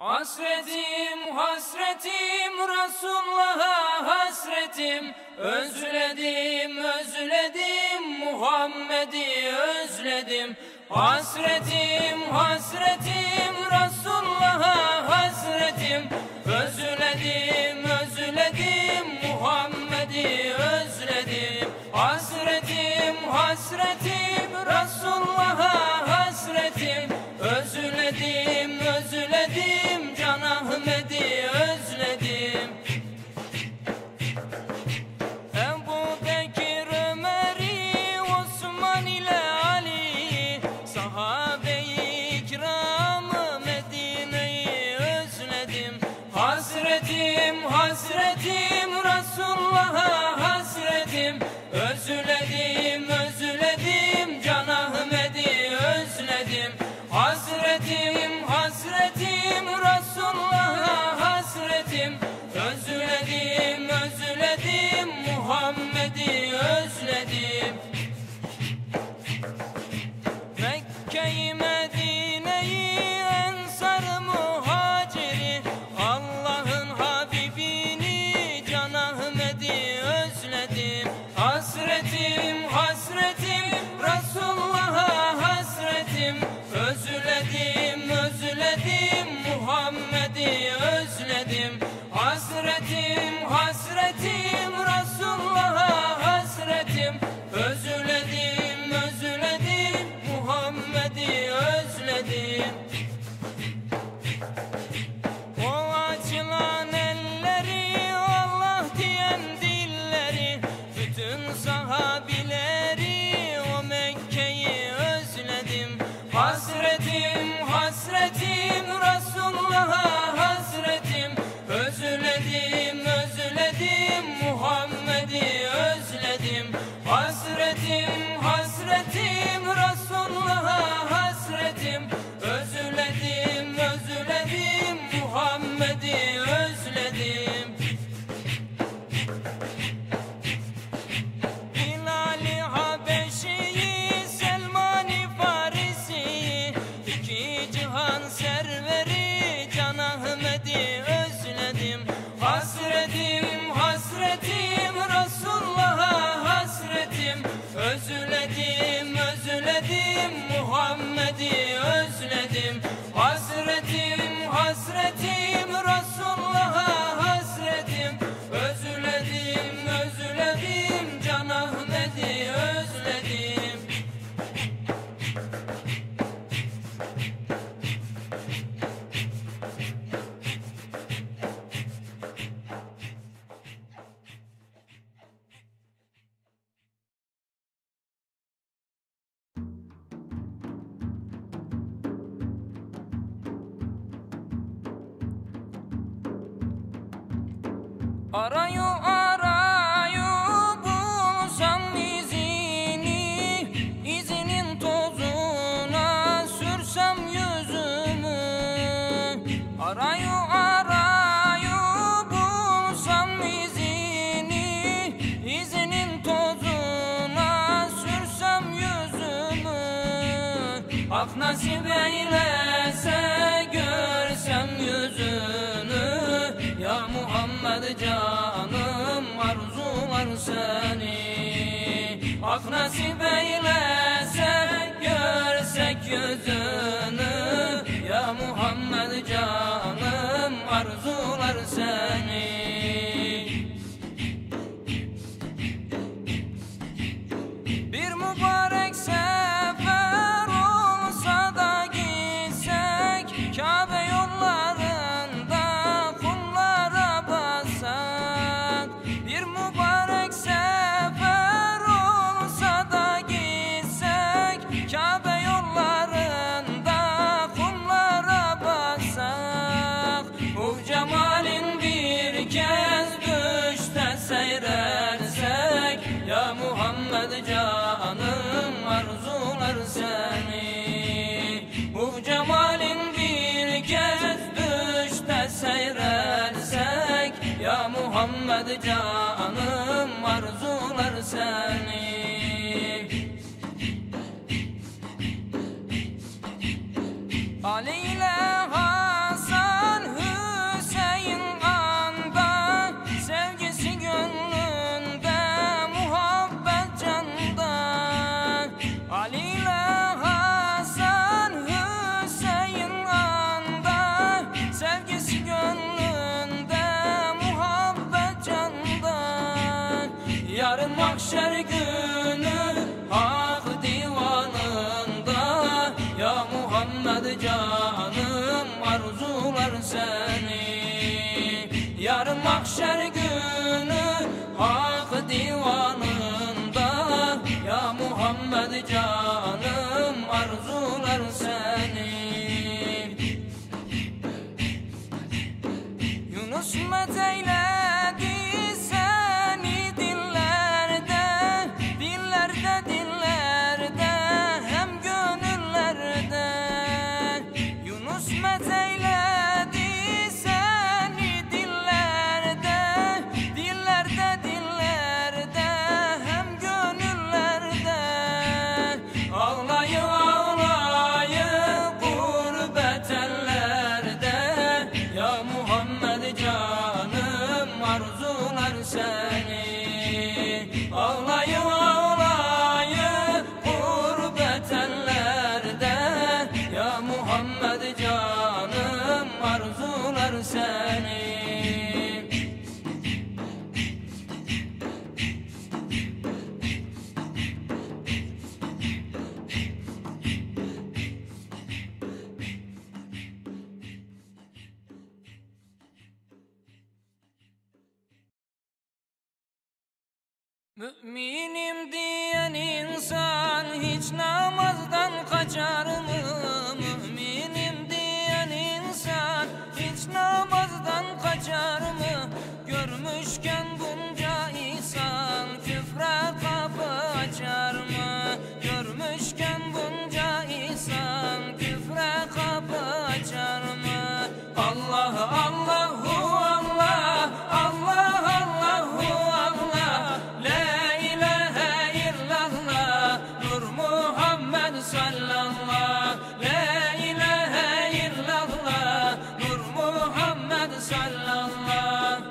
Hasretim, hasretim, Resulullah'a hasretim. Özledim, özledim, Muhammed'i özledim. Hasretim, hasretim, Resulullah'a hasretim. Özledim, özledim, Muhammed'i özledim. Hasretim, hasretim, Resulullah'a hasretim. Özledim, özledim, Can Ahmet'i özledim. Ebu Bekir, Ömer'i, Osman ile Ali, sahabe-i kiramı, Medine'yi özledim. Hasretim, hasretim, Resulullah'a hasretim. Özledim, özledim, Can Ahmet'i özledim. Hasretim, hasretim, Resulullah'a hasretim. Özledim, özledim, Muhammed'i özledim. Mekke'yi, Medine'yi, Ensar-ı Muhaciri, Allah'ın Habibini, Can Ahmet'i özledim. Hasretim, hasretim, Resulullah'a hasretim. Özledim, özledim, Muhammed'i özledim. Hasretim, hasretim, Resulullah'a hasretim. Özledim, özledim, Muhammed'i özledim. O açılan elleri, Allah diyen dilleri, bütün sahabileri, o Mekke'yi özledim. Hasretim, hasretim, Resulullah'a hasretim. Özledim, özledim, Muhammed'i özledim. Hasretim, hasretim, Resulullah'a hasretim. Özledim, özledim, Muhammed'i özledim. Hilal-i Habeşi'yi, Selman-i Farisi'yi, iki cihan serveri, Can Ahmet'i özledim. Hasretim, hasretim, Resulullah'a hasretim. Özledim, özledim, Muhammed'i özledim. Hasretim, hasretim, Resulullah'a hasretim. Özledim, özledim, Can Ahmet'i özledim. Arayı arayı bulsam izini, izinin tozuna sürsem yüzümü. Arayı arayı bulsam izini, izinin tozuna sürsem yüzümü. Hak nasip eylese görsem yüzünü. Ya Muhammed canım arzular seni. Hak nasip eylese görsek yüzünü. Ya Muhammed canım arzular seni. Bir mübarek sefer olsa da gitsek, Kabe yollarında kumlara bassak. Bir mübarek sefer olsa da gitsek, Kabe yollarında kumlara bassak. Bu cemalin bir kez düşte seyrersek. Ya Muhammed canım arzular seni. Bu cemalin bir kez düşte seyrersek. Ya Muhammed canım arzular seni. Ali ile Hasan günü hak divanında. Ya Muhammed canım arzular seni. Yarın mahşer günü hak divanında. Ya Muhammed canım arzular seni. Yunus met eyledi seni dillerde, dillerde, dillerde, hem gönüllerde. Yunus met eyledi seni dillerde, dillerde, dillerde, hem gönüllerde. Ağlayı ağlayı gurbet ellerde. Ya Muhammed canım arzular seni. Ağlayı ağlayı gurbet ellerde. Ya Muhammed canım arzular seni. Müminim diyen insan hiç namazdan kaçar mı? Müminim diyen insan hiç namazdan kaçar mı? Görmüşken bunca ihsan küfre kapı açar mı? Görmüşken bunca ihsan küfre kapı açar mı? Allah Allahu Allah, Allah Allahu Allah, la ilahe illallah, Nur Muhammed sallallahu, la ilahe illallah, Nur Muhammed sallallahu.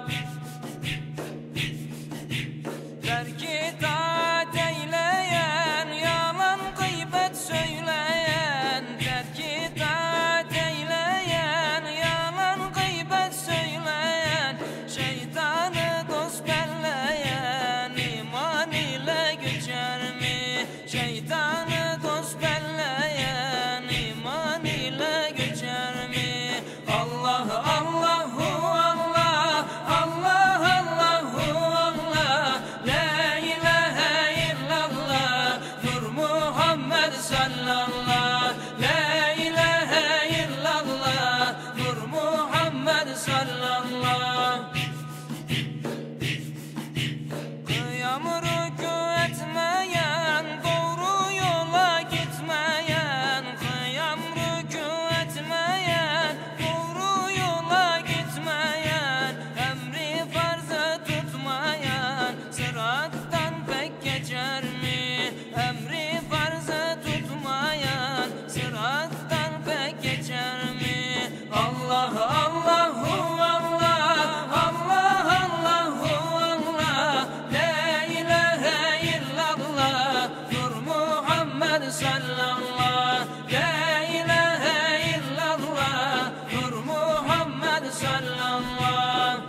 Terk itaat eyleyen, yalan gıybet söyleyen, terk itaat eyleyen, yalan gıybet söyleyen, şeytanı dost belleyen, iman ile geçer mi? Şeytanı dost belleyen, iman ile geçer mi? Allah Allahu Allah, Allah Allahu Allah, la ilahe illallah, Nur Muhammed sallallahu, la ilahe illallah, Nur Muhammed sallallahu. Kıyam rükû etmeyen, doğru yola gitmeyen, kıyam rükû etmeyen, doğru yola gitmeyen, emri farzı tutmayan, sırattan pek geçer mi? Emri farzı tutmayan, sırattan pek geçer mi? Allah Allahu Allah, Allah Allahu Allah, la ilahe illallah, Nur Muhammed sallallahu, la ilahe illallah, Nur Muhammed sallallahu.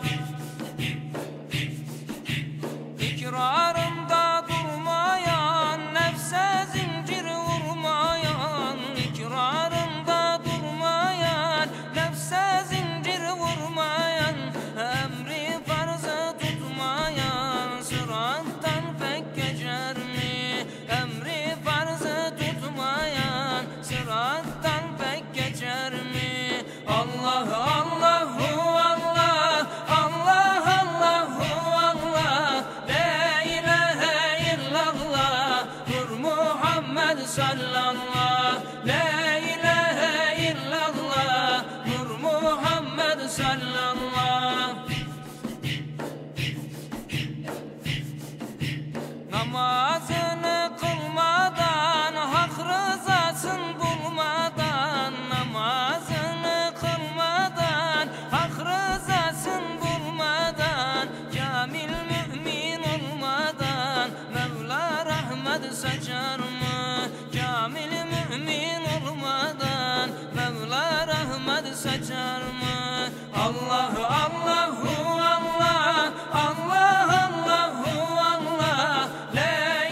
İkrarında durmayan, nefse zincir vurmayan, ikrarında durmayan, nefse zincir vurmayan, emri farzı tutmayan, sırattan pek geçer mi? Emri farzı tutmayan, sırattan pek geçer mi? Allah Allahu Allah, Allah Allahu Allah, la ilahe illallah, Nur Muhammed sallallahu, la ilahe illallah, Nur Muhammed sallallahu. Namazını kılmadan, hak rızasını bulmadan, namazını kılmadan, hak rızasını bulmadan, kamil mümin olmadan, Mevla rahmet saçar mı? Kamil mümin olmadan, Mevla rahmet saçar mı? Allah Allahu Allah, Allah Allahu Allah, la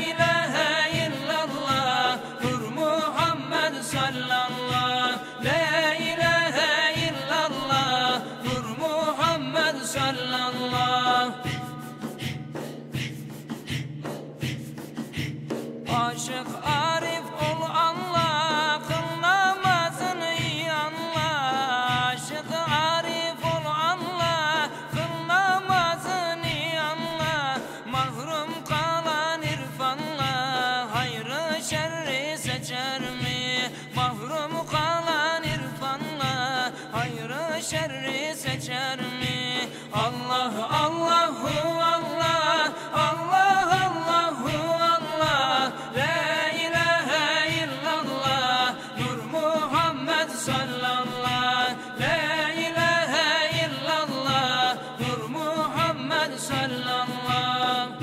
şerri seçer mi? Allah Allahu Allah, Allah Allahu Allah, la ilahe illallah, Nur Muhammed sallallahu, la ilahe illallah, Nur Muhammed sallallahu.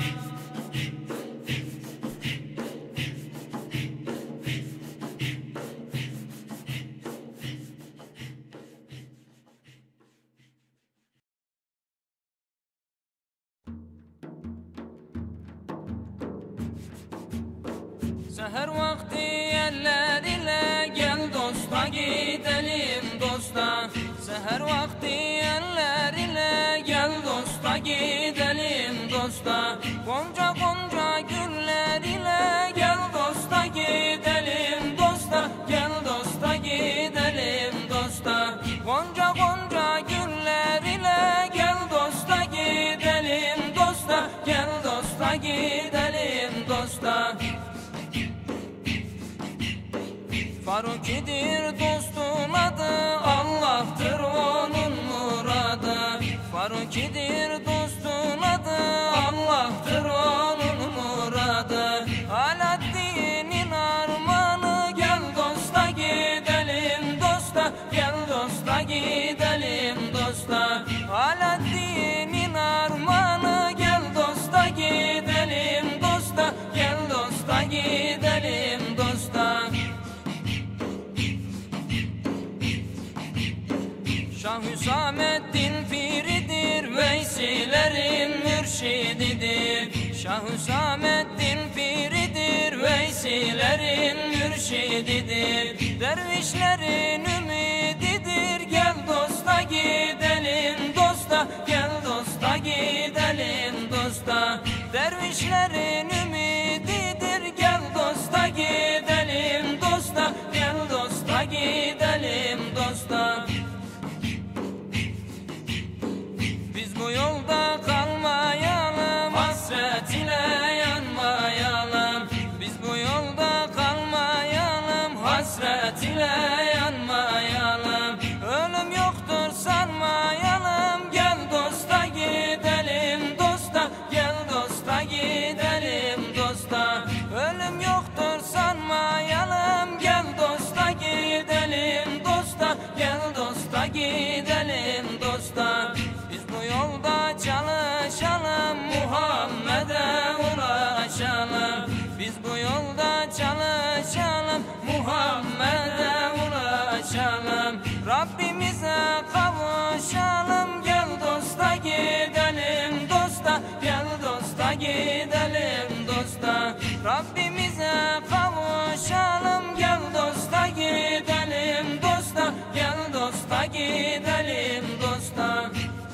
Seher vakti eller ile gel dosta gidelim dosta. Seher vakti eller ile gel dosta gidelim dosta. Gonca gonca güller ile gel dosta gidelim dosta. Gel dosta gidelim dosta. Gonca gonca güller ile gel dosta gidelim dosta. Gel dosta gidelim dosta. Farukidir dostun adı, Allah'tır onun muradı. Farukidir dostun adı, Allah'tır onun muradı. Alaaddin'in armağanı, gel dosta gidelim dosta. Gel dosta gidelim dosta. Alaaddin'in armağanı, gel dosta gidelim dosta. Gel dosta gidelim dosta. Şah Hüsamettin piridir, Veysilerin mürşididir. Şah Hüsamettin piridir, Veysilerin mürşididir. Dervişlerin ümididir, gel dosta gidelim dosta. Gel dosta gidelim dosta. Dervişlerin ümididir, gel dosta gidelim dosta. Gel dosta gidelim dosta. Bu yolda kalmayalım, hasret ile yanmayalım. Biz bu yolda kalmayalım, hasret ile yanmayalım. Ölüm yoktur sanmayalım, gel dosta gidelim dosta. Gel dosta gidelim dosta. Ölüm yoktur sanmayalım, gel dosta gidelim dosta. Gel dosta gidelim dosta. Bu yolda çalışalım, Muhammed'e ulaşalım. Biz bu yolda çalışalım, Muhammed'e ulaşalım. Rabbimize kavuşalım, gel dosta gidelim dosta. Gel dosta gidelim dosta. Rabbimize kavuşalım, gel dosta gidelim dosta. Gel dosta gidelim dosta.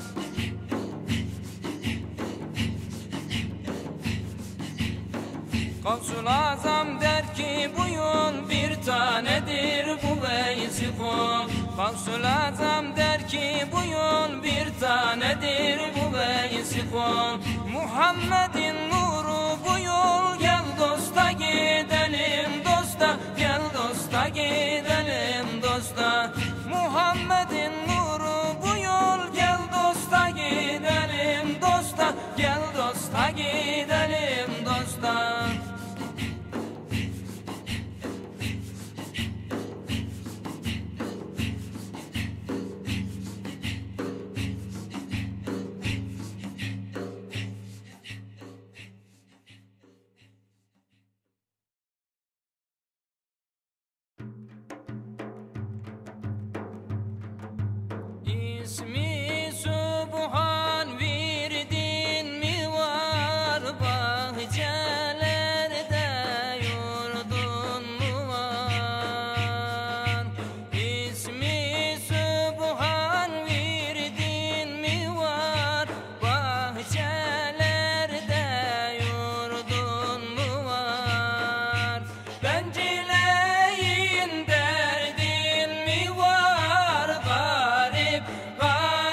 Gavsul Azam der ki bu yol bir tanedir, bu Veysi kul. Gavsul Azam der ki bu yol bir tanedir, bu Veysi kul. Muhammed'in nuru bu yol, gel dosta gidelim dosta. Gel dosta gidelim dosta. Muhammed'in nuru bu yol, gel dosta gidelim dosta. Gel dosta gidelim dosta. İsmi Subhan virdin mi var, bahçelerde yurdun mu var? İsmi Subhan virdin mi var, bahçelerde yurdun mu var? Bencileyin derdin mi var, garip garip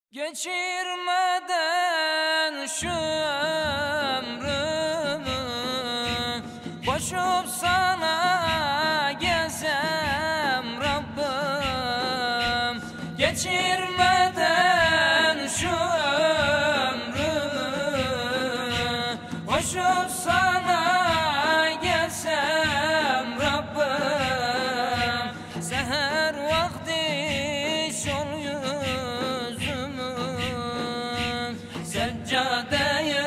Geçirmeden şu ömrümü koşup sana gelsem Rabbim. Geçirmeden şu ömrümü koşup sana gelsem Rabbim. Seher vakti şol yüzümü seccadeye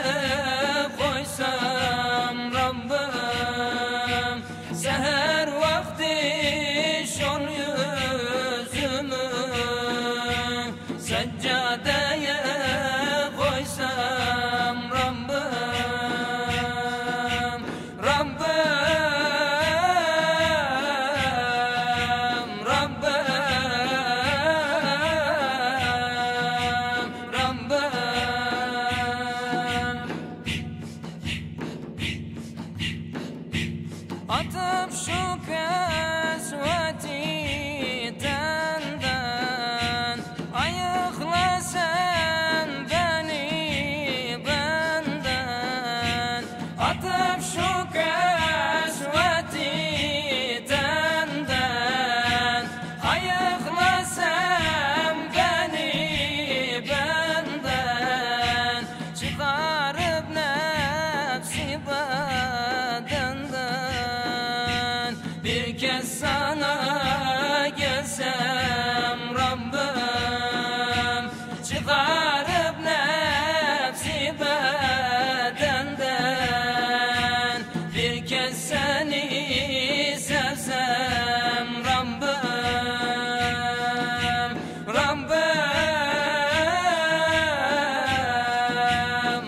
koysam Rabbim. Seher vakti şol yüzümü seccadeye koysam Rabbim. Rabbim, Rabbim, Rabbim. Atıp şu kasveti tenden ayıkla sen beni benden. Atıp şu kasveti tenden ayıkla sen beni benden. Çıkarıp nefsi bedenden bir kez sana gelsem Rabbim. Çıkarıp nefsi bedenden bir kez seni sevsem Rabbim. Rabbim,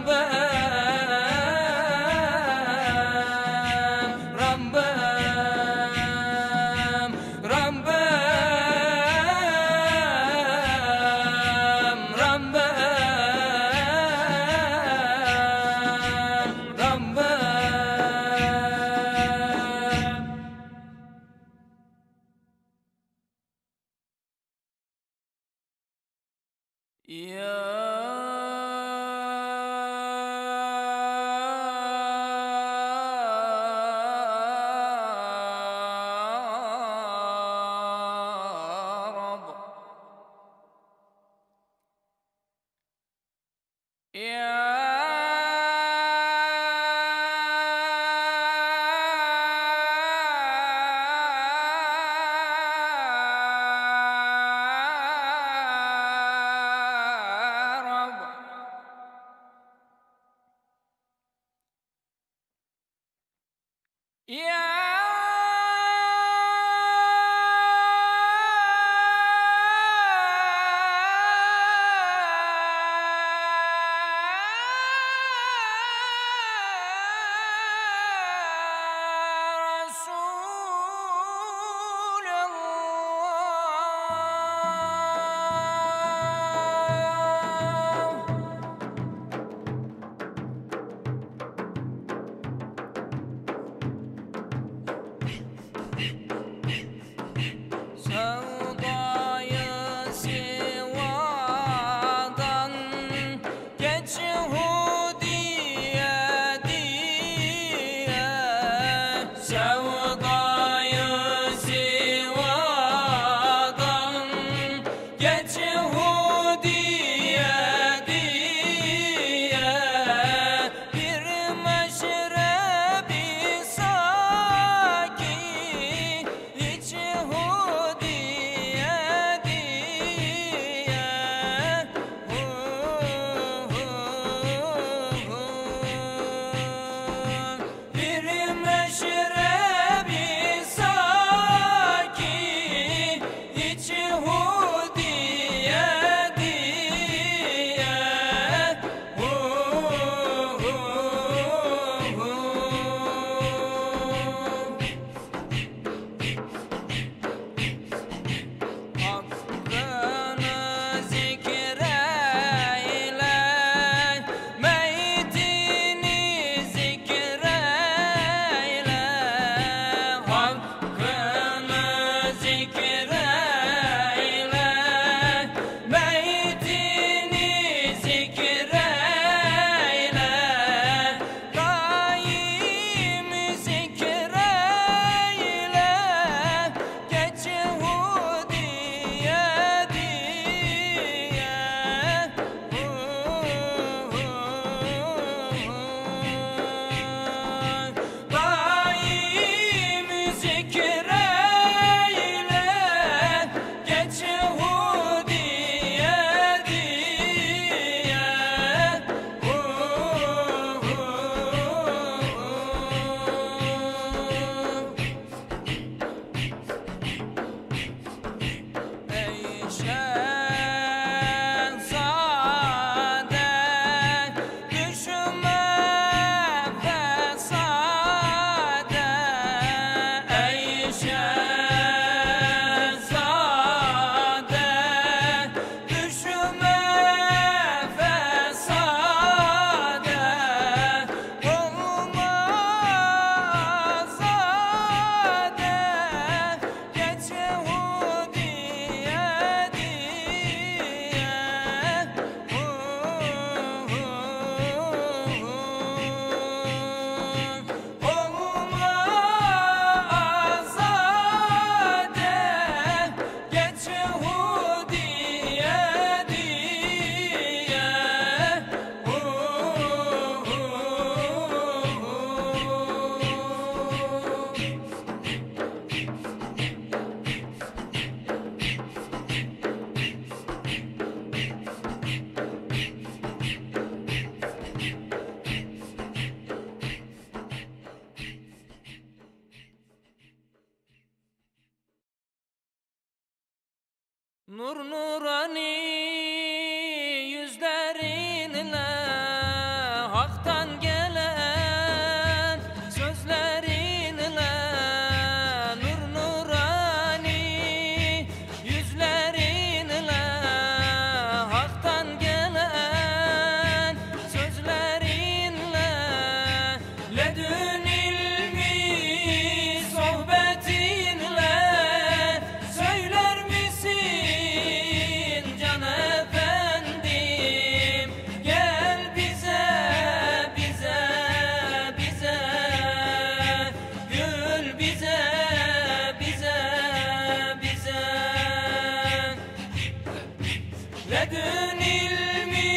Rabbim, Rabbim, Rabbim, Rabbim, Rabbim. Ya Rab, Ya Rab, Ya Nur nurani yüzlerinle haktan gelen sözlerinle, nur nurani yüzlerinle haktan gelen sözlerinle, ledün ilmi sohbetinle söyler misin can efendim, gel bize bize bize, gül bize bize bize, ledün ilmi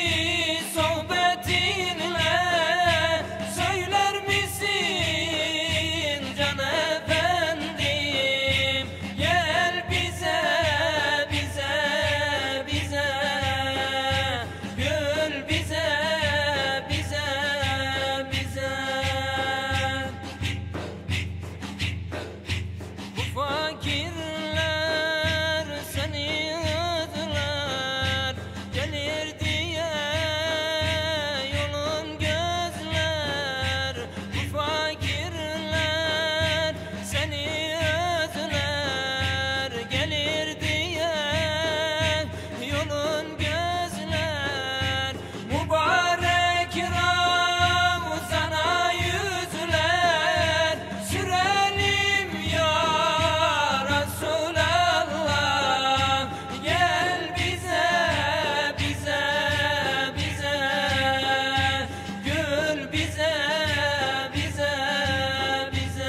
sohbetinle söyler misin can efendim, gel bize bize bize, gül bize bize bize. Bu fakirler seni ödüler, gelir diye yolun gözler. Bu fakirler seni ödüler, gelir diye yolun gözler. Mübarek Ramazan'a yüzler sürelim ya Resulallah, gel bize bize bize, gül bize bize bize.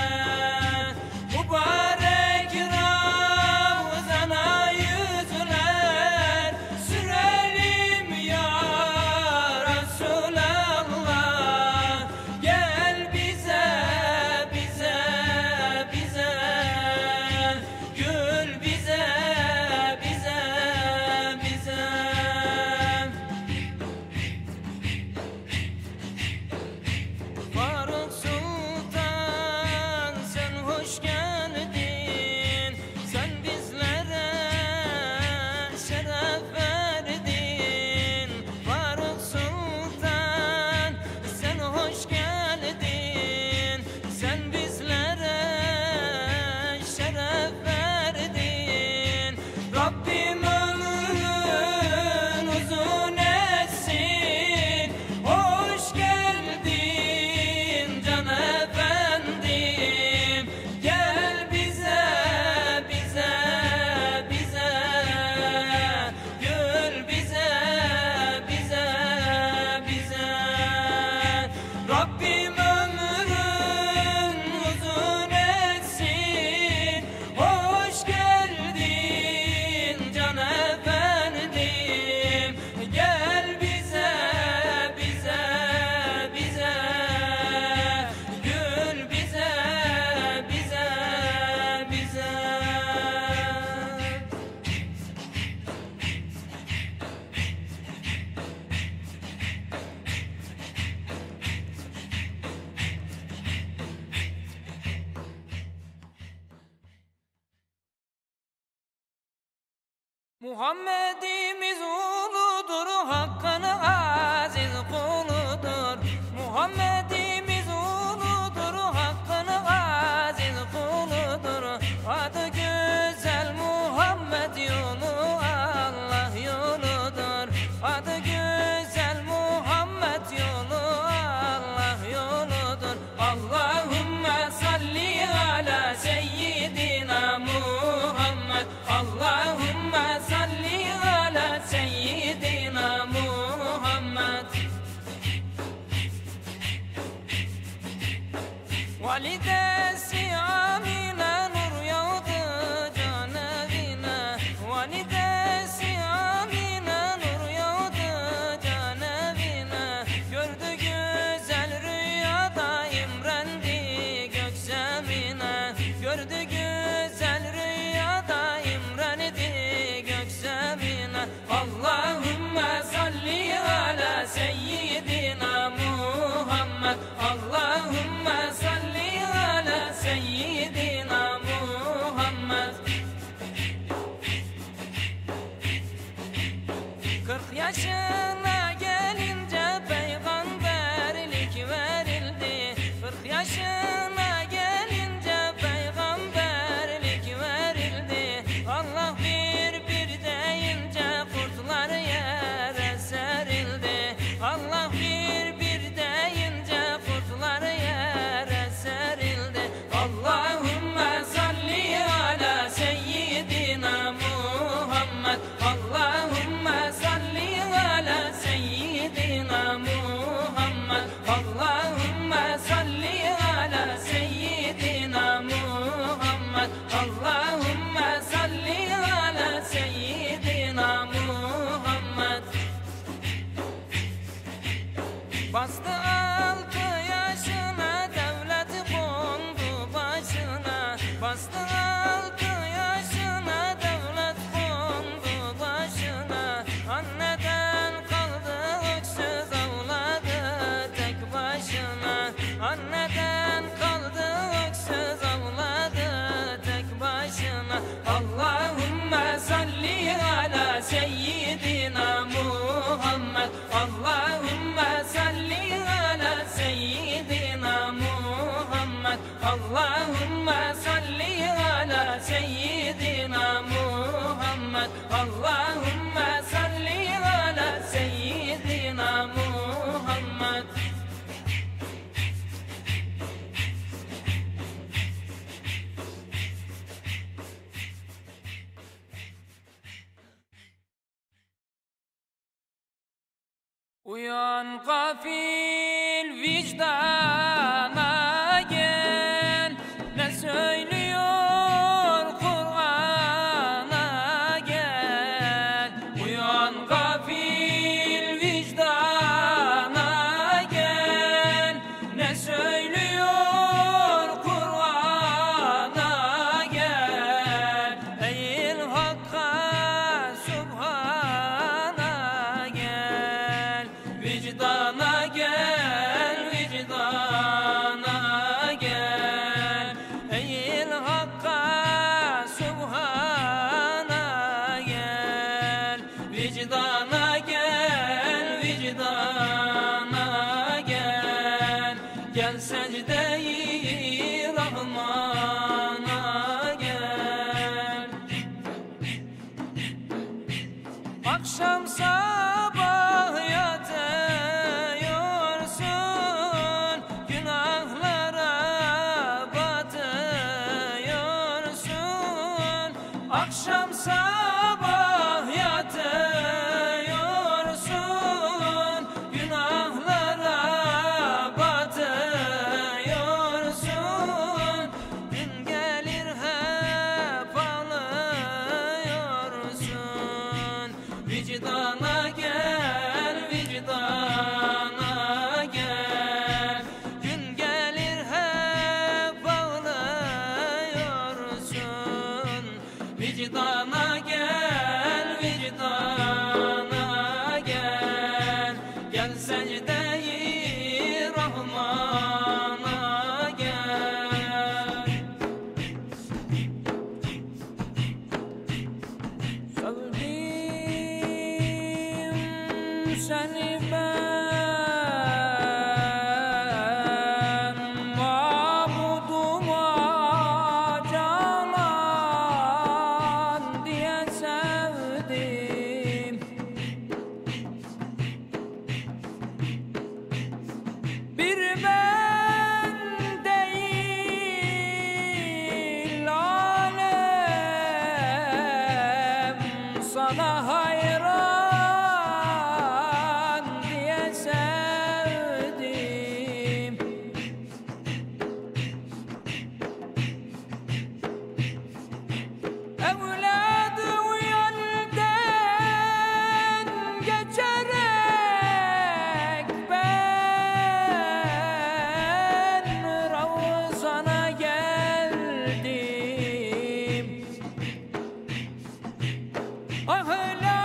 Mübarek Ramazan'a yüzler sürelim ya Resulallah, gel bize bize bize, gül bize bize bize. Faruk Sultan sen hoş geldin, sen bizlere şeref verdin. Faruk Sultan sen hoş geldin, sen bizlere şeref verdin. Rabbim ömrün uzun etsin, hoş geldin can efendim, gel bize bize bize, gül bize bize bize. Rabbim ömrün uzun etsin, hoş geldin can efendim, gel bize bize bize, gül bize bize bize. Muhammedimiz uludur, Hakk'ın aziz kuludur. Muhammedimiz uludur, Hakk'ın aziz kuludur. Adı güzel Muhammed, yolu Allah yoludur. Adı güzel Muhammed, yolu Allah yoludur. Allahümme salli ala seyyidina Muhammed. Allahümme salli ala yaşına gelince peygamberlik verildi. 40 yaşına gelince peygamberlik verildi. Allah bir bir deyince kurtlar yere serildi. Allah bir bir deyince kurtlar yere serildi. Allahümme salli ala seyyidina Muhammed. Allahümme salli ala seyyidina Muhammed. Allahümme salli ala seyyidina Muhammed. Allahümme salli ala seyyidina Muhammed. Bastı 6 yaşına devlet kondu başına. Bastı 6 yaşına devlet kondu başına. Anneden kaldı öksüz avladı tek başına. Anneden kaldı öksüz avladı tek başına. Allahümme salli ala seyyidina Muhammed. Allahümme salli ala seyyidina Muhammed. Allahümme salli ala seyyidina Muhammed. Allahümme salli ala seyyidina Muhammed. Uyan gafil vicdana gel, ne söylüyor Kur'an'a gel. Uyan gafil vicdana gel, ne söylüyor Kur'an'a gel. Eğil Hakk'a Subhan'a gel. Vicdana gel, vicdana gel. Eğil Hakk'a Subhan'a gel. Vicdana gel, vicdana gel. Gel secde-i Rahman'a gel. Akşam sabah yatıyorsun, günahlara batıyorsun. Akşam sabah yatıyorsun, günahlara batıyorsun. Gün gelir hep ağlıyorsun. Vicdana gel, vicdana gel. Gün gelir hep ağlıyorsun. Vicdana gel, vicdana gel. Gel secde-i Rahman'a gel. Sevdim seni ben, mabuduma canan diye sevdim. Bir ben değil alem sana hayran diye sevdim. Evladı uyandan geçerek ben Ravzana geldim. Ah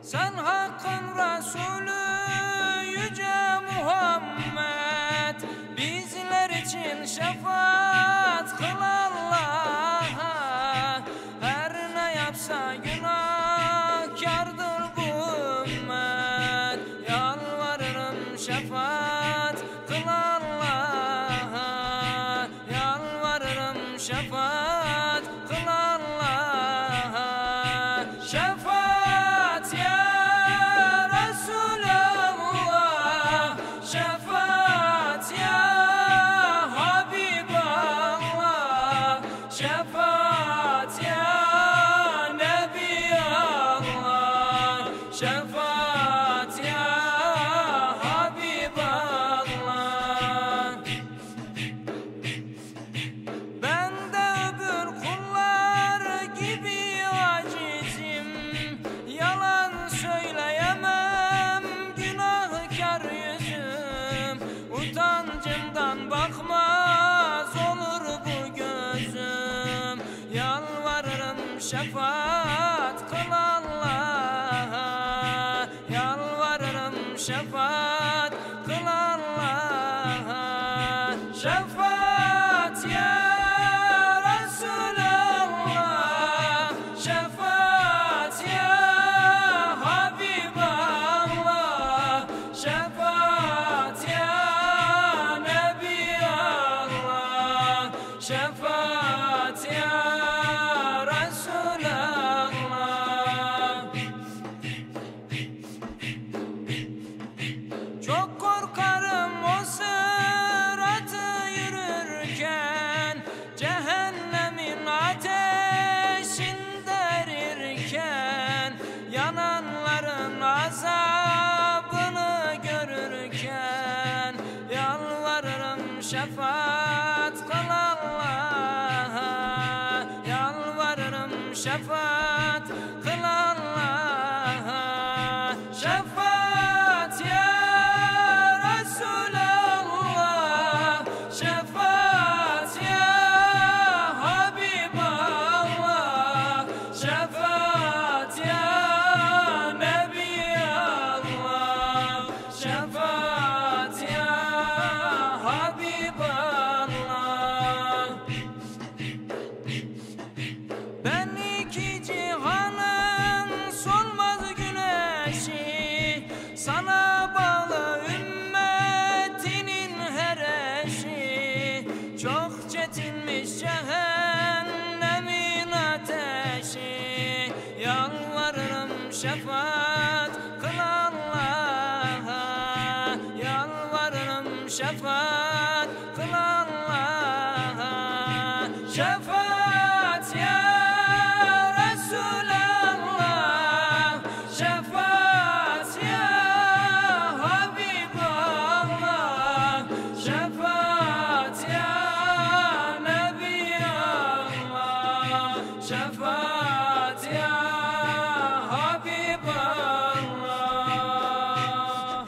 Sen Hakk'ın Resulü Yüce Muhammed, bizler için şefaat kıl Allah'a. Her ne yapsa günahkardır bu ümmet, yalvarırım şefaat kıl Allah'a. Yalvarırım şefaat kıl Allah'a. Şefaat ya Resulallah, şefaat ya Habiballah, şefaat ya Nebiyallah, şefaat ya Habiballah. Ben de öbür kullar gibi acizim, yalan söyleyemem günahkar yüzüm. Utancımdan bakmaz olur bu gözüm, yalvarırım şefaat kıl Allah'a. Yalvarırım şefaat kıl Allah'a. Şefaat ya Resulallah, şefaat ya Habiballah, şefaat ya Nebiyallah, şefaat ya Resulallah. Çok korkarım o sıratı yürürken, cehennemin ateşinde erirken, yananların azabını görürken, yalvarırım şefaat kıl Allah'a. Yalvarırım şefaat kıl Allah'a. Şefaat ya Resulallah, şefaat ya Habiballah, şefaat ya Nebiyallah, şefaat ya Habiballah. Ben iki cihanın solmaz güneşi, sana bağlı ümmetinin her eşi. Çok çetinmiş cehennemin ateşi, yalvarırım şefaat kıl Allah'a. Yalvarırım şefaat kıl Allah'a. Şefaat ya Resulallah, şefaat ya Habiballah, şefaat ya Nebiyallah, şefaat ya Habiballah.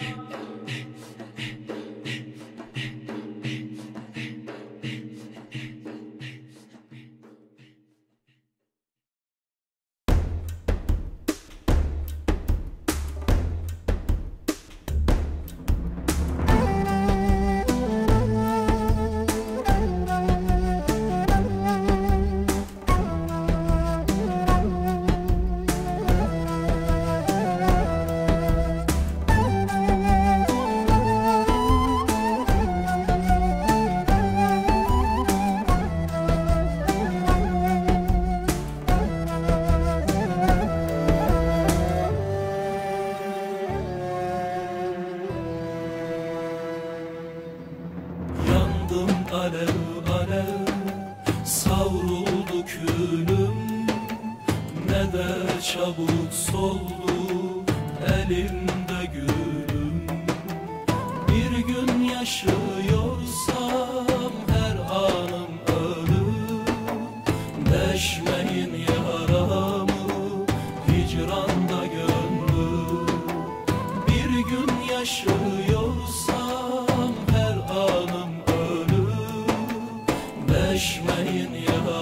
alev alev savruldu külüm, ne de çabuk soldu elimde gülüm. Bir gün yaşıyorsam her anım ölüm, deşmeyin yaramı hicranda gönlüm. Bir gün yaşıyorsam her anım ölüm, deşmeyin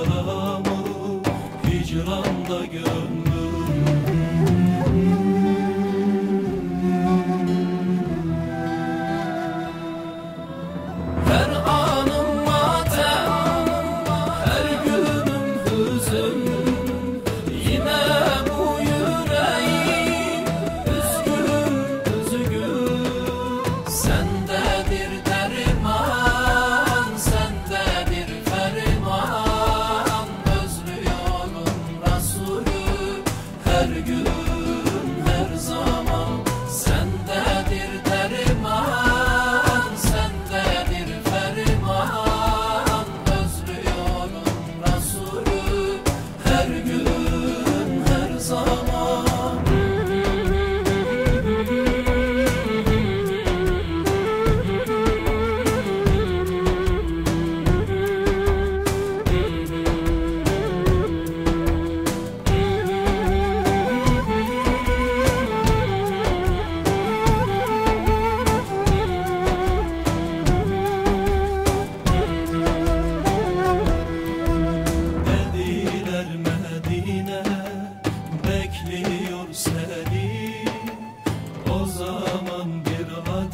yaramı hicranda gönlüm.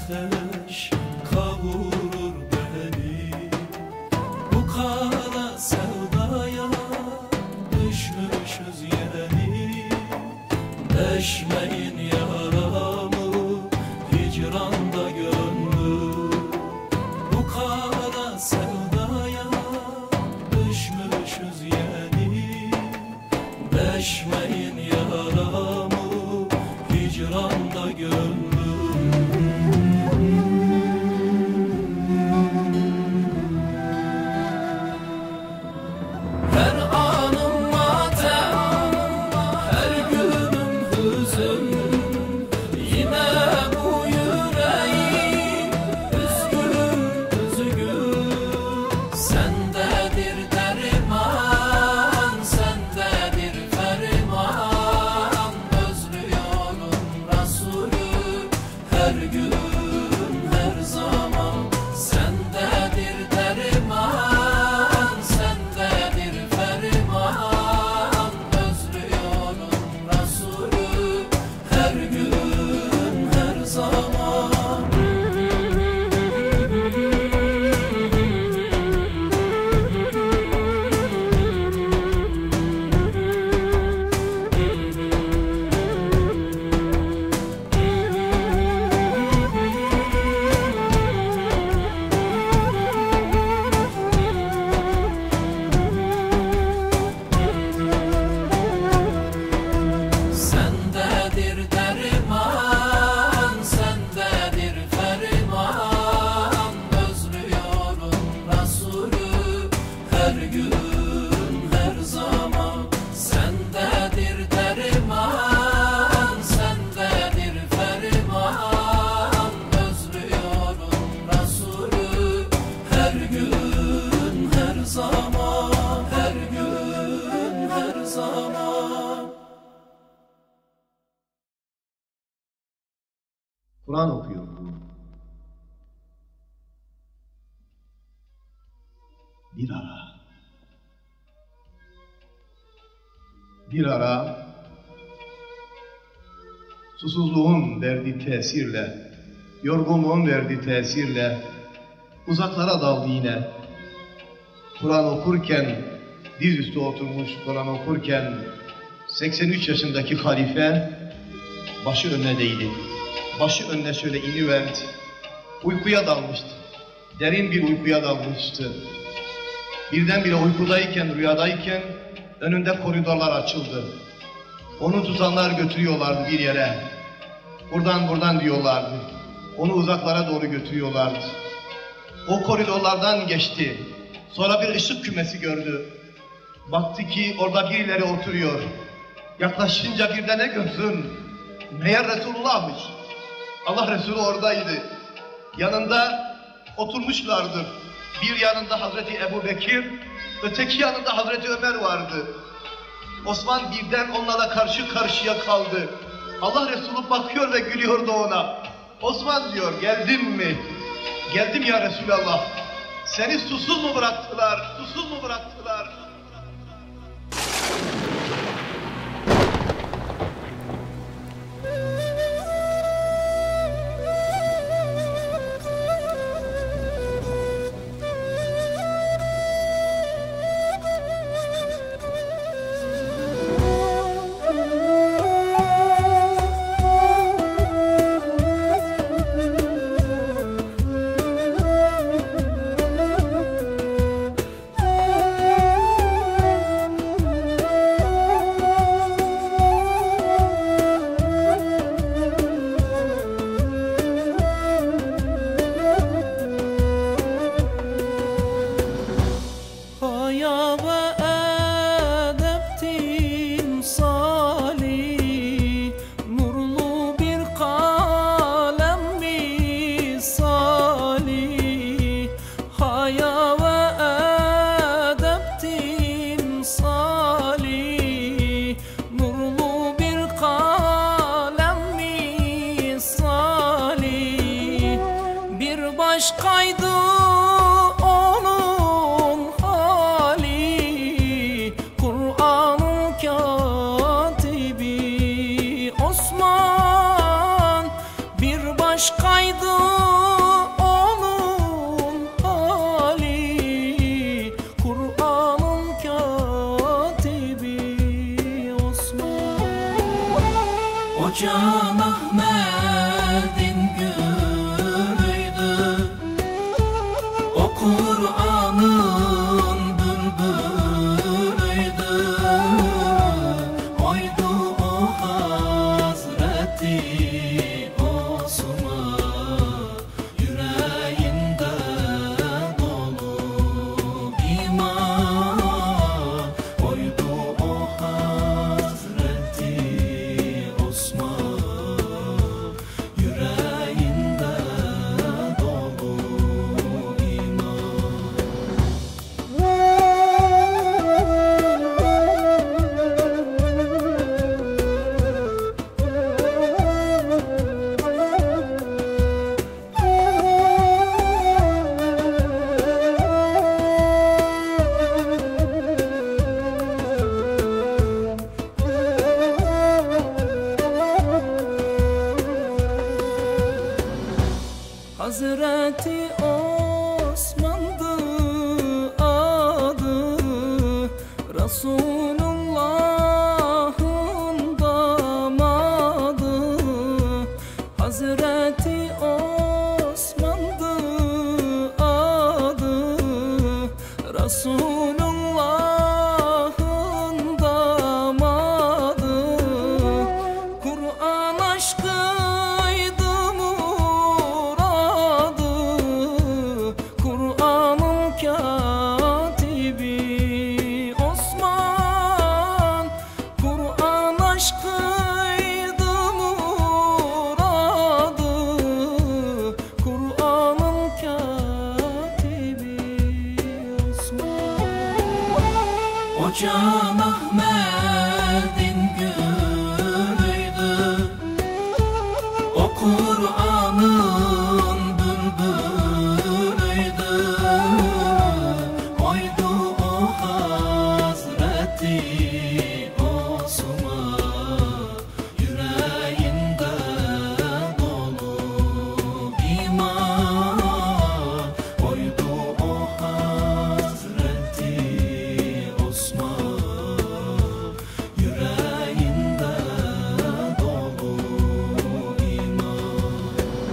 ateş kavurur beni. Bu kara sevdaya düşmüşüz yeni. Deşmeyin yaramı hicranda gönlüm. Bu kara sevdaya düşmüşüz yeni. Deşmeyin yaramı hicranda gönlüm. Her anım matem, her günüm hüzün. Yine bu yüreğim üzgün üzgün. Sendedir derman, sendedir ferman. Özlüyorum Resulü her gün her zaman. Sendedir derman, sendedir ferman. Özlüyorum Resulü her gün her zaman. Sendedir derman, sendedir ferman. Özlüyorum Resulü her gün her zaman. Sendedir derman, sendedir ferman. Özlüyorum Resulü her gün her zaman. Her gün her zaman. Kur'an okuyor bu. Bir ara susuzluğun verdiği tesirle, yorgunluğun verdiği tesirle uzaklara daldı yine. Kur'an okurken, dizüstü oturmuş Kur'an okurken 83 yaşındaki halife başı önüne değdi. Başı önüne şöyle iniverdi. Uykuya dalmıştı. Derin bir uykuya dalmıştı. Birdenbire uykudayken, rüyadayken önünde koridorlar açıldı. Onu tutanlar götürüyorlardı bir yere. Buradan diyorlardı. Onu uzaklara doğru götürüyorlardı. O koridorlardan geçti. Sonra bir ışık kümesi gördü. Baktı ki orada birileri oturuyor. Yaklaşınca birden ne görsün? Meğer Resulullah'mış. Allah Resulü oradaydı. Yanında oturmuşlardı. Bir yanında Hazreti Ebu Bekir, öteki yanında Hazreti Ömer vardı. Osman birden onlarla karşı karşıya kaldı. Allah Resulü bakıyor ve gülüyordu ona. Osman diyor, geldin mi? Geldim ya Resulallah. Seni susuz mu bıraktılar? Susuz mu bıraktılar? O Can Ahmet'in gülüydü, o Kur'an'ın bülbülüydü. Oydu o Hazreti Osman, yüreğinde dolu iman. Oydu o Hazreti Osman, yüreğinde dolu Hazreti Osman'dı adı, Resulullah'ın damadı. Hazreti Osman'dı adı, Resulullah'ın damadı. Kur'an aşkıydı muradı, Kur'an'ın katibi Osman. Kur'an aşkıydı muradı, Kur'an'ın katibi Osman. O Can Ahmet'in gülüydü, o Kur'an'ın bülbülüydü. Oydu o Hazreti Osman, yüreğinde dolu iman. Oydu o Hazreti Osman, yüreğinde dolu iman.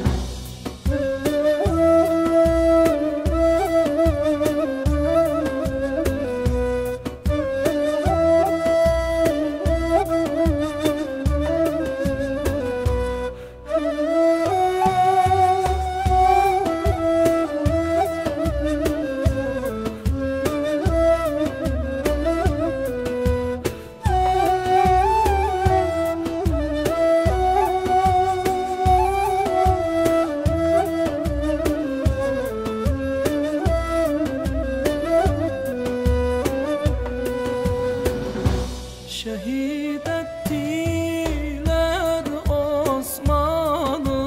Şehit ettiler Osman'ı,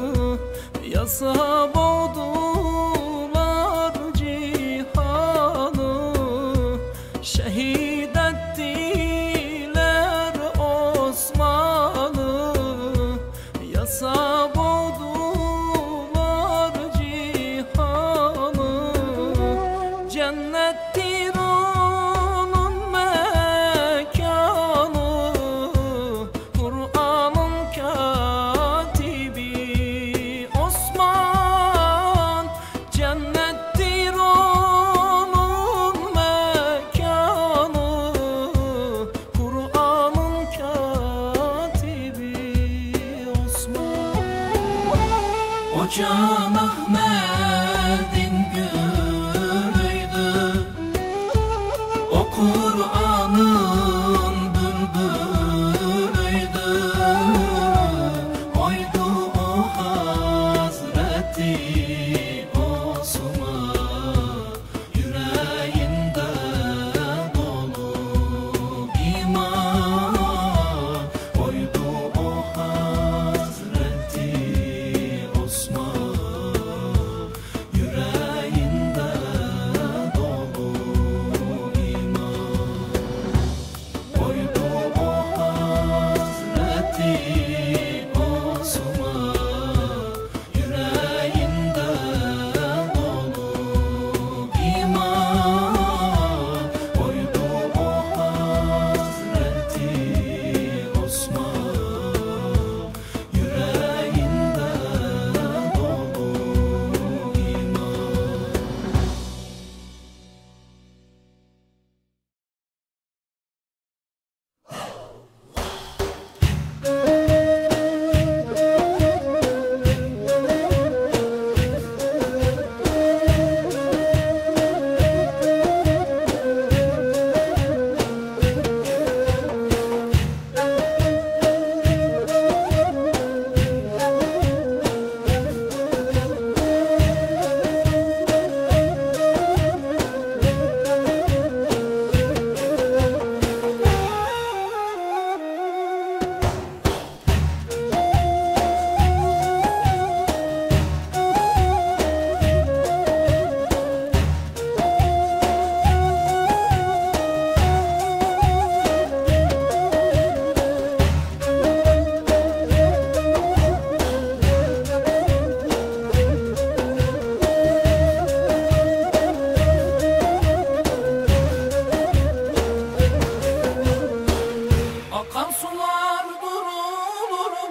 yasa boğdular cihanı. Şehit ettiler Osman'ı, yasa boğdular cihanı. Cennettir onun mekanı, Kur'an'ın katibi Osman. Cennettir onun mekanı, Kur'an'ın katibi Osman. O Can Ahmet'in gülüydü, o Kur'an'ın bülbülüydü. Oydu o Hazreti Osman, yüreğinde dolu iman. Oydu o Hazreti Osman, yüreğinde dolu iman. Oydu o Hazreti Osman, yüreğinde dolu iman. Oydu o Hazreti Osman,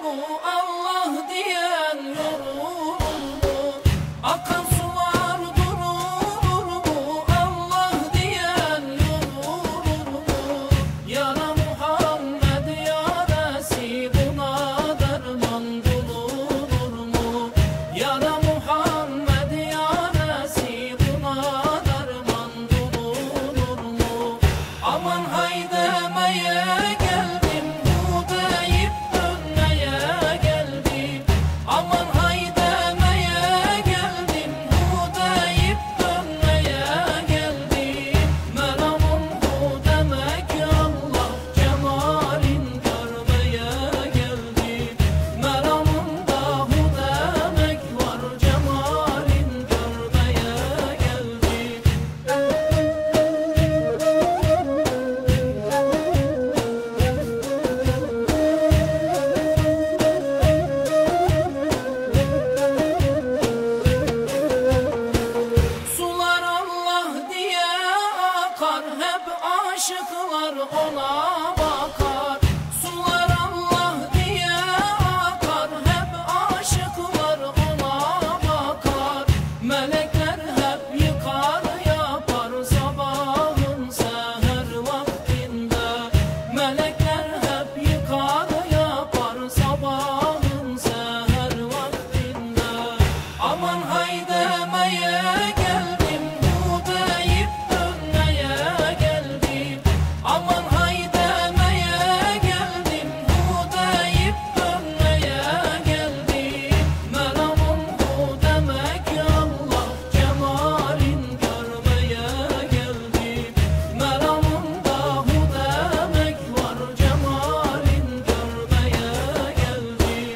Allah diyen yorulur mu? Akan sular durur mu? Allah diyen yorulur mu? Yana Muhammed yaresi buna derman bulunur mu? Yana Muhammed yaresi buna derman bulunur mu? Aman hay demeye geldim, hu deyip dönmeye geldim. Aman hay demeye geldim, hu deyip dönmeye geldim. Meramım hu demek Allah cemalin görmeye geldim. Meramımda hu demek var, cemalin görmeye geldim. Sular Allah diye akar, hep aşıklar ona bakar. Sular Allah diye akar, hep aşıklar ona bakar. Melekler hep yıkar yapar sabahın seher vaktinde. Melekler hep yıkar yapar sabahın seher vaktinde. Aman hay demeye geldim, hu deyip dönmeye geldim. Aman hay demeye geldim, hu deyip dönmeye geldim. Meramım hu demek Allah cemalin görmeye geldim. Meramımda hu demek var, cemalin görmeye geldim.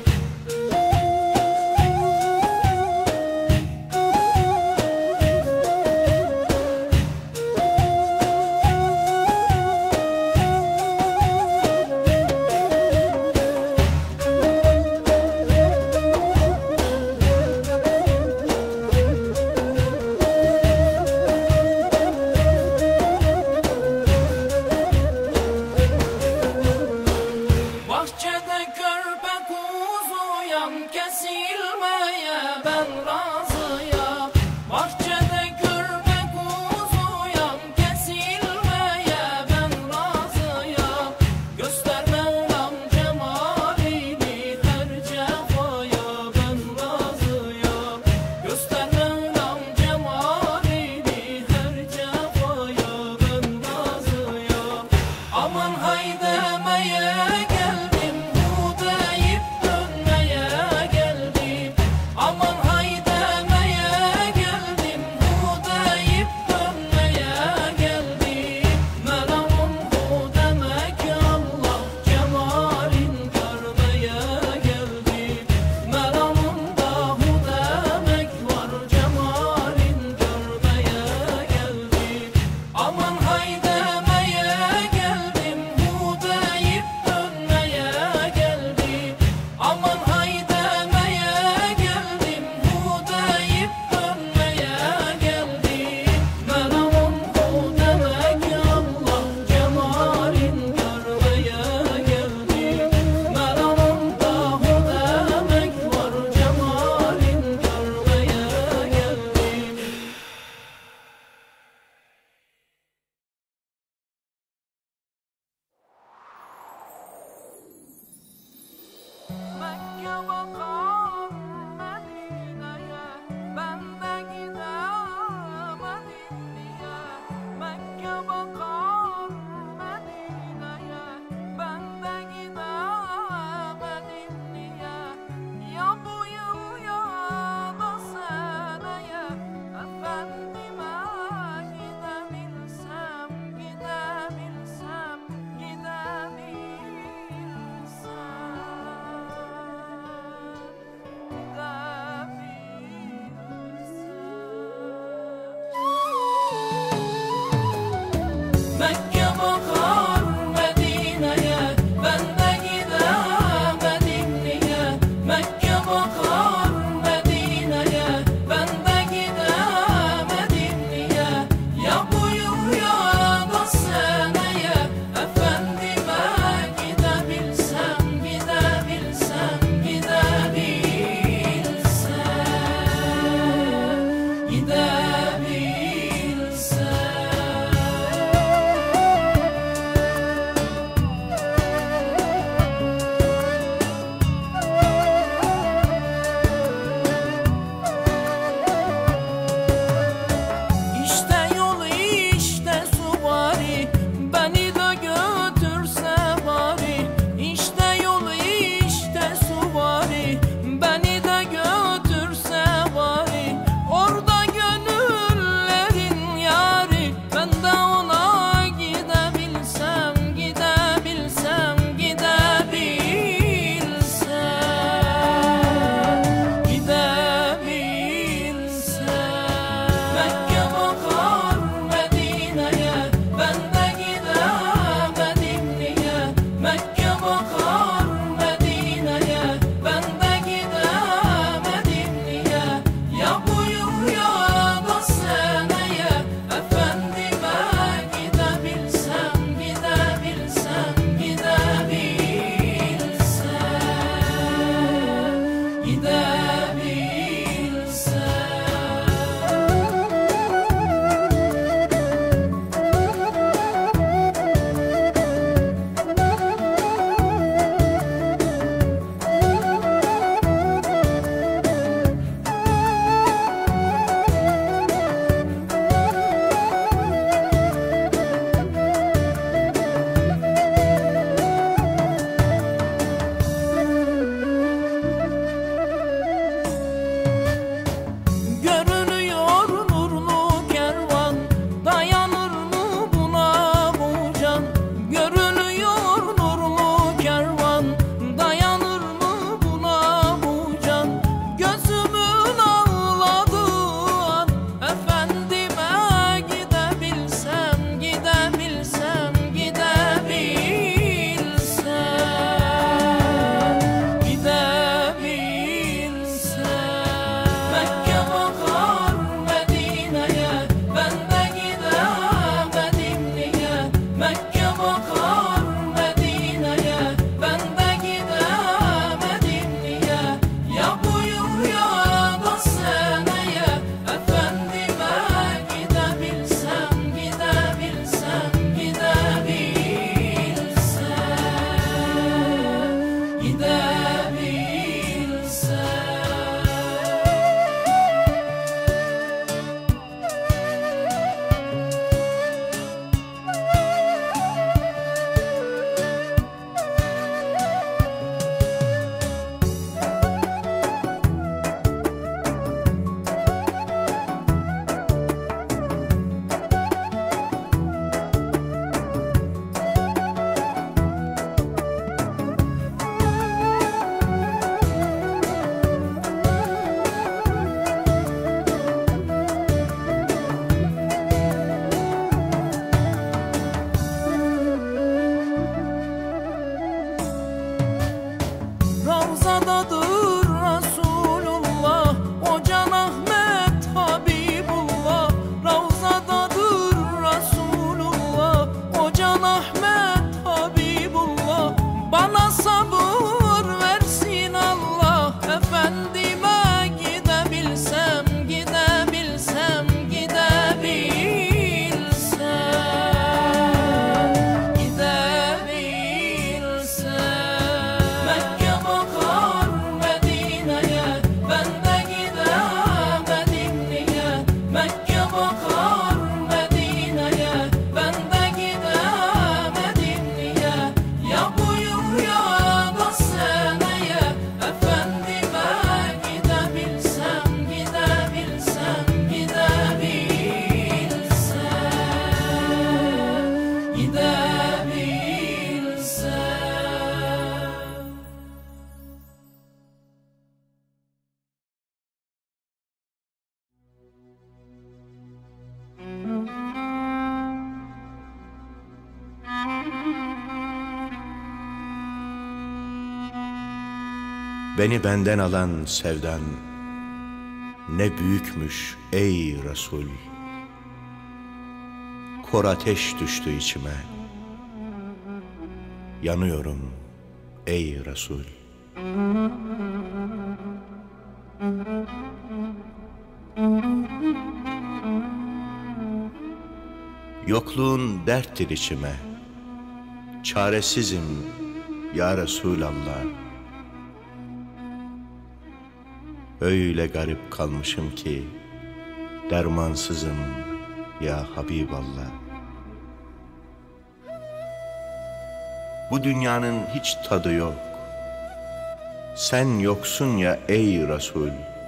Bahçede körpe kuzuyam, kesilmeye ben razıyam. Bahçede körpe kuzuyam, kesilmeye ben razıyam. Göster Mevlam cemalini her cefaya ben razıyam. Göster Mevlam cemalini her cefaya ben razıyam. Aman hay demeye geldim, hu deyip dönmeye geldim. Aman hay demeye geldim, hu deyip dönmeye geldim. Meramım hu demek Allah cemalin görmeye geldim. Meramımda hu demek var, cemalin görmeye geldim. Aman hay demeye geldim, hu deyip dönmeye geldim. Aman hay demeye geldim, hu deyip dönmeye geldim. Meramım hu demek Allah cemalin görmeye geldim. Meramımda hu demek var, cemalin görmeye geldim. Mekke bakar Medine'ye, ben de gider Medine'ye. Mekke bakar Medine'ye, ben de gider Medine'ye. Ya bu yıl ya da seneye, efendime gidebilsem, gidebilsem, gidebilsem. Ravzadadır Resulullah, o Can Ahmet Habibullah. Ravzadadır Resulullah, o Can Ahmet Habibullah. Bana sabır versin Allah, efendime gidebilsem, gidebilsem, gidebilsem, gidebilsem. Mekke bakar Medine'ye, ben de gidemedim niye? Mekke bakar Medine'ye, ben de gidemedim niye? Ya bu yıl ya da seneye, efendime gidebilsem, gidebilsem, gidebilsem, gidebilsem. Beni benden alan sevdan ne büyükmüş ey Resul. Kor ateş düştü içime, yanıyorum ey Resul. Yokluğun derttir içime, çaresizim ya Resulallah. Öyle garip kalmışım ki dermansızım ya Habiballah. Bu dünyanın hiç tadı yok, sen yoksun ya ey Resul.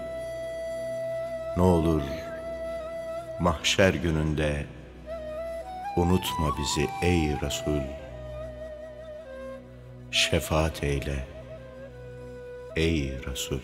Ne olur mahşer gününde unutma bizi ey Resul. Şefaat eyle ey Resul.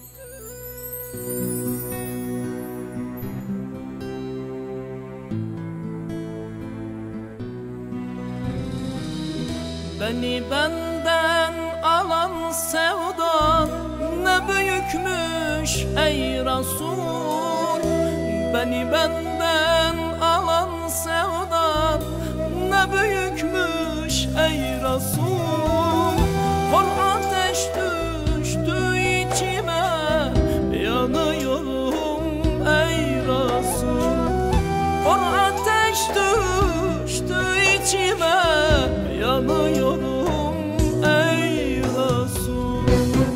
Beni benden alan sevdan ne büyükmüş ey Resul. Beni benden alan sevdan ne büyükmüş ey Resul. Kor ateş düştü içime, yanıyorum ey Resul. Kor ateş düştü içime, yanıyorum ey Resul.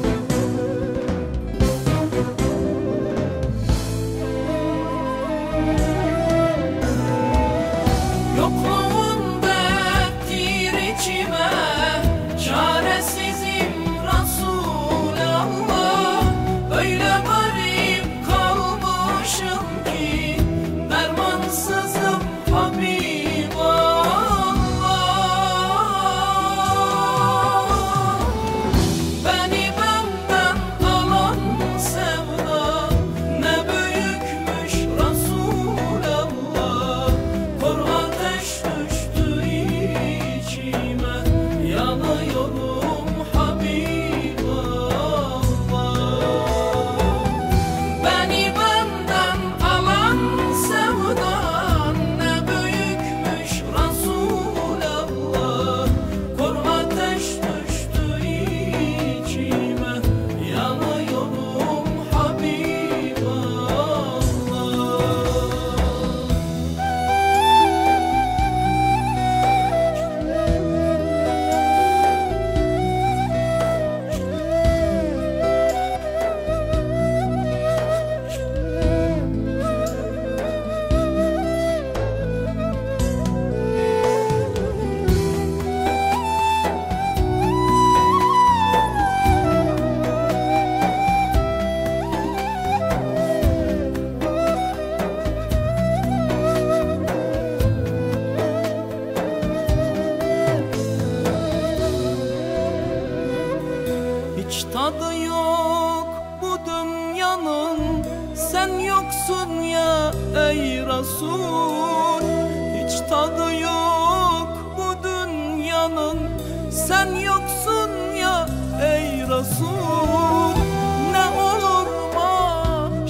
Yokluğun derttir içime, çaresizim Resulallah. Öyle garip kalmışım ki dermansızım Habiballah. Beni benden alan sevda ne büyükmüş Resulallah. Kor ateş düştü içime, yanıyorum Habiballah. Beni benden alan sevdan ne büyükmüş Resulallah. Kor ateş düştü içime, yanıyorum Habiballah. Hiç tadı yok bu dünyanın, sen yoksun ya ey Resul. Hiç tadı yok bu dünyanın, sen yoksun ya ey Resul.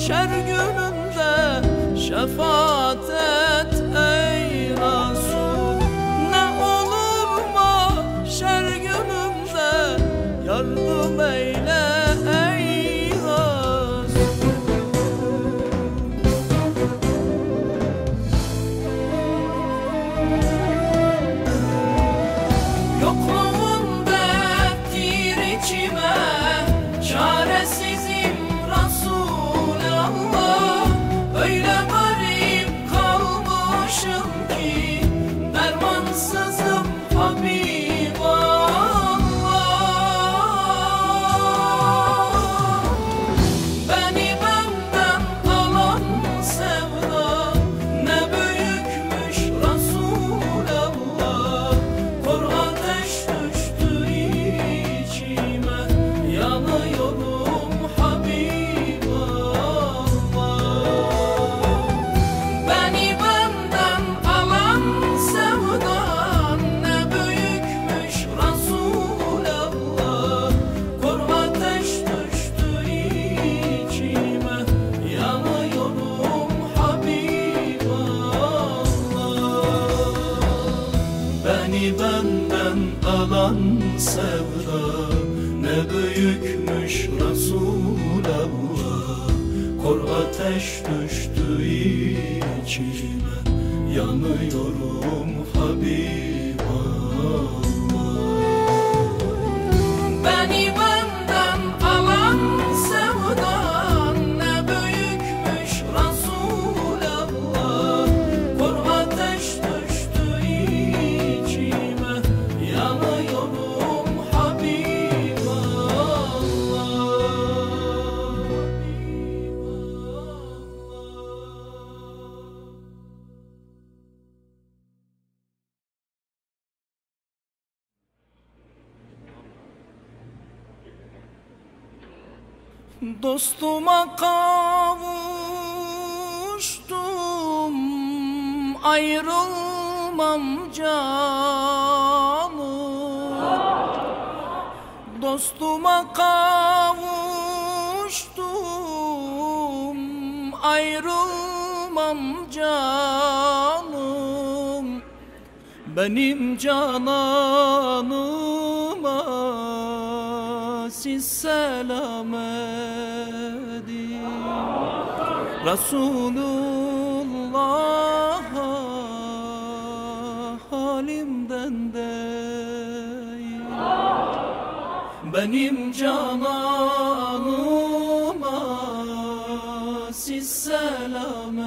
mahşer gününde şefaat et ey Resul. Ne olur mahşer gününde yardım eyle ey Resul. Yokluğun derttir içime, çaresizim Resulallah. Öyle garip kalmışım ki dermansızım Habiballah. Beni benden alan sevda ne büyükmüş Resulallah. Kor ateş düştü içime, yanıyorum Habiballah. Beni benden alan sevda ne büyükmüş Resulallah. Kor ateş düştü içime, yanıyorum Habiballah. Beni benden alan sevda ne büyükmüş Resulallah. Kor ateş düştü içime, yanıyorum Habiballah. Beni benden alan sevda ne büyükmüş Resulallah. Kor ateş düştü içime, yanıyorum Habiballah. Dostuma kavuştum, ayrılmam canım. Dostuma kavuştum, ayrılmam canım. Benim cananıma siz selam edin. Resulullah'a halimden değil. Benim cananıma siz selam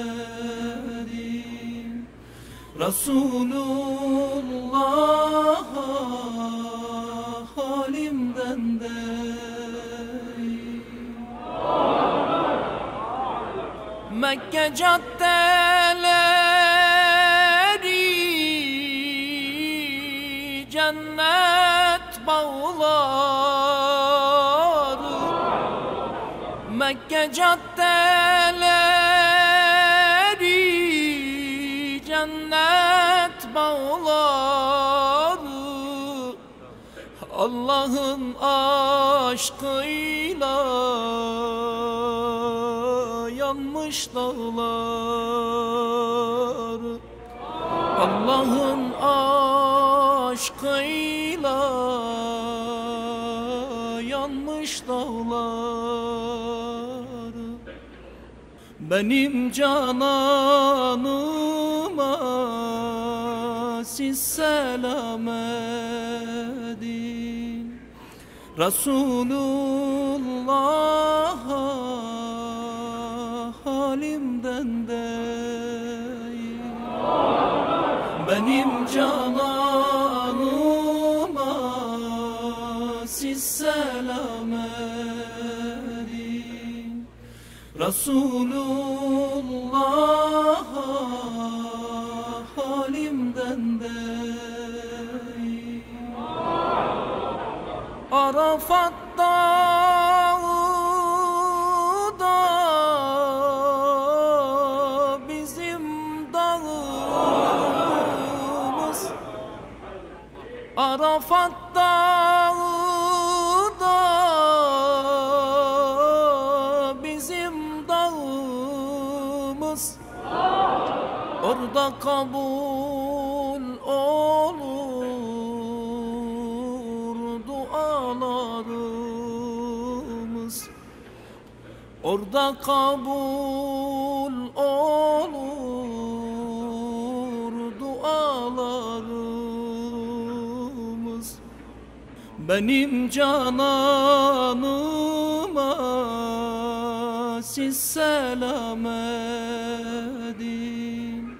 edin. Resulullah'a halimden değil. Mekke caddeleri cennet bağları. Mekke caddeleri cennet bağları. Allah'ın aşkıyla yanmış dağlar. Allah'ın aşkıyla yanmış dağlar. Benim cananıma siz selam edin. Resulullah'a halimden değil. Benim cananıma siz selam edin. Resulullah'a halimden değil. Arafat dağı da bizim dağımız. Arafat dağı da bizim dağımız. orada kabul olur dualarımız. Orada kabul olur dualarımız. Benim cananıma siz selam edin,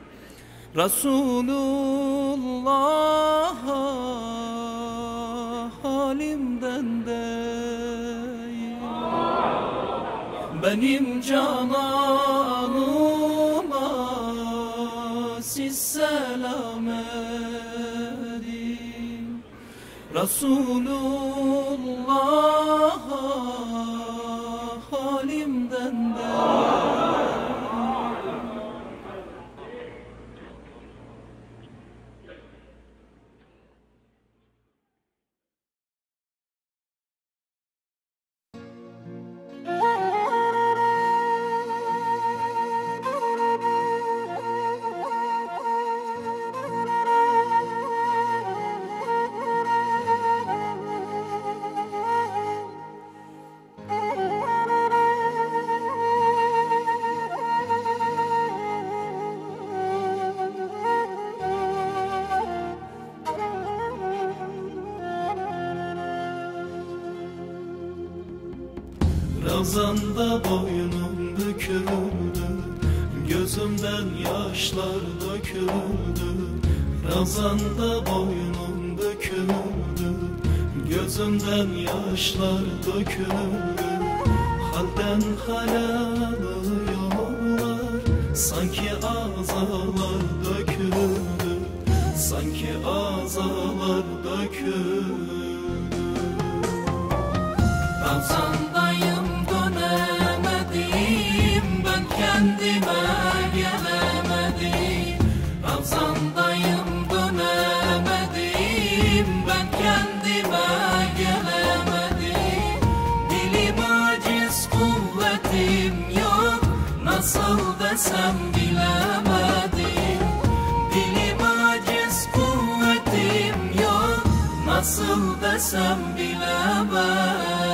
Resulullah'a halimden değil. Benim cananıma siz selam edin, Resulullah'a halimden değil. Ramazan'da boynum büküldü, gözümden yaşlar döküldü. Ramazan'da boynum büküldü, gözümden yaşlar döküldü. Halden hale alıyorlar, sanki azalar döküldü, sanki azalar döküldü. Ramazan'dayım dönemedim, ben kendime gelemedim. Ramazan'dayım dönemedim, ben kendime gelemedim. Dilim aciz, kuvvetim yok, nasıl desem bilemedim. Dilim aciz, kuvvetim yok, nasıl desem bilemedim.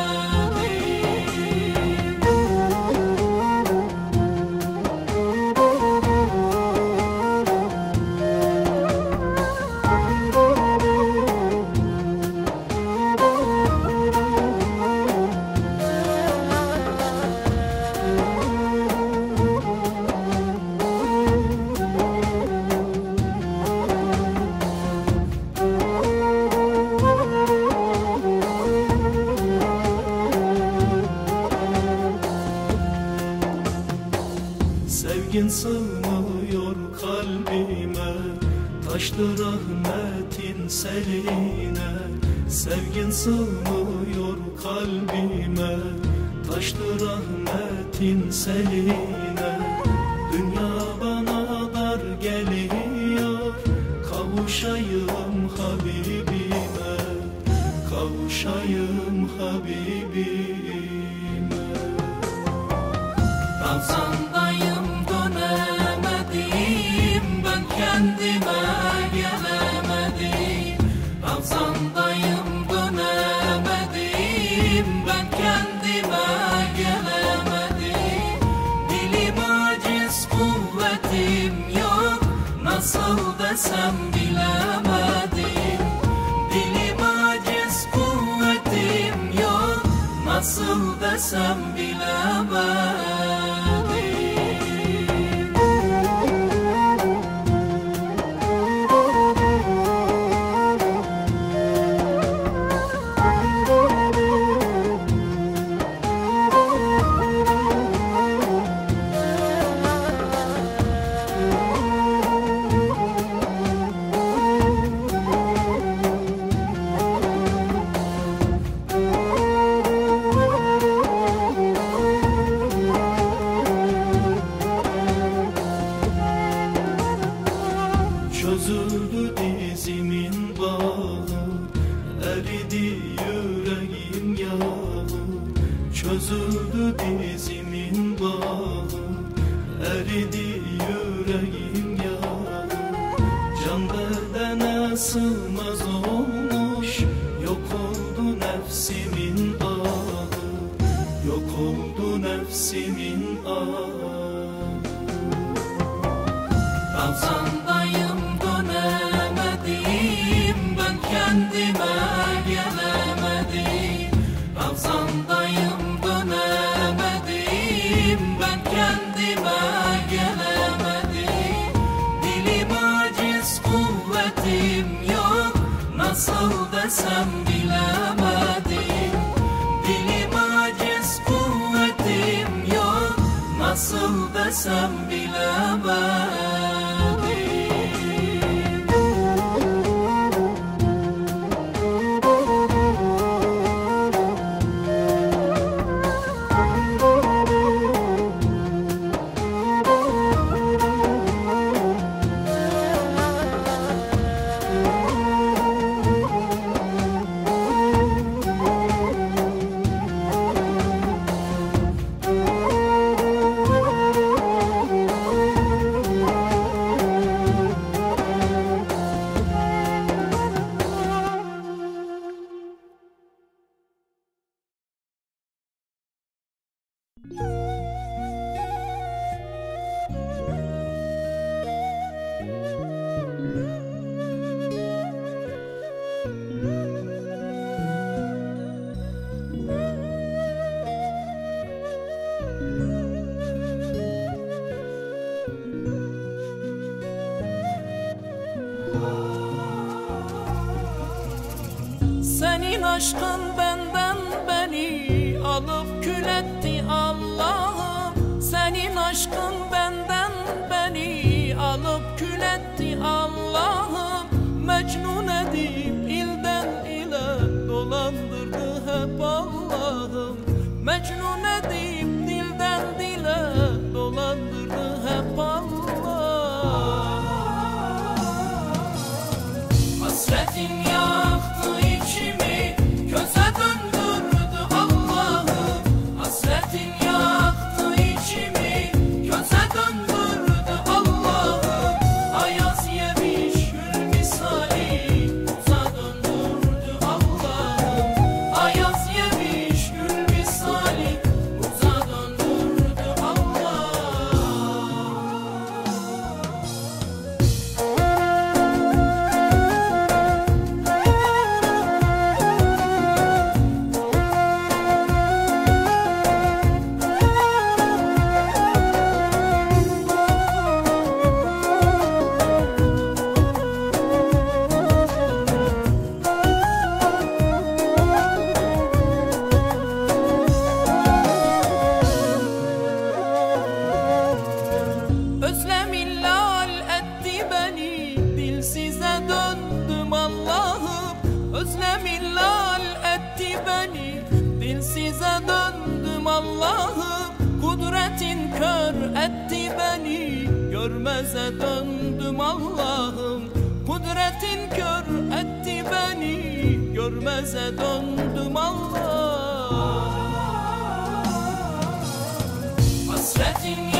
Sevgin sığmıyor kalbime, taştı rahmetin seline. Sevgin sığmıyor kalbime, taştı rahmetin seline. Dünya bana dar geliyor, kavuşayım Habibime, kavuşayım Habibime. Ramazan'dayım dönemedim, ben kendime gelemedim. Ramazan'dayım dönemedim, ben kendime gelemedim. Dilim aciz, kuvvetim yok, nasıl desem bilemedim. Dilim aciz, kuvvetim yok, nasıl desem bilemedim. Çözüldü dizimin bağı, eridi yüreğim yağı. Çözüldü dizimin bağı, eridi yüreğim yağı. sığmaz olmuş. Yok oldu nefsimin ahı, yok oldu nefsimin ahı. Ravzandayım dönemedim, ben kendime gelemedim. Ravzandayım dönemedim, ben kendime gelemedim. Dilim aciz, kuvvetim yok, nasıl desem bilemedim. Dilim aciz, kuvvetim yok, nasıl desem bilemedim. Senin aşkın benden beni alıp kül etti Allah'ım. Senin aşkın benden beni alıp kül etti Allah'ım. Mecnun edip ilden ile dolandırdı hep Allah'ım. Mecnun edip dilden dile dolandırdı hep Allah'ım. Hasretin yaktı içimi, köze döndürdü Allah'ım. Hasretin yaktı içimi, köze döndürdü Allah'ım. Ayaz yemiş gül misali, uza döndürdü Allah'ım. Ayaz yemiş gül misali, uza döndürdü Allah'ım. Özlem illal etti beni, dilsize döndüm Allah'ım. Özlem illal etti beni, dilsize döndüm Allah'ım. Kudretin kör etti beni, görmeze döndüm Allah'ım. Kudretin kör etti beni, görmeze döndüm Allah'ım. Hasretin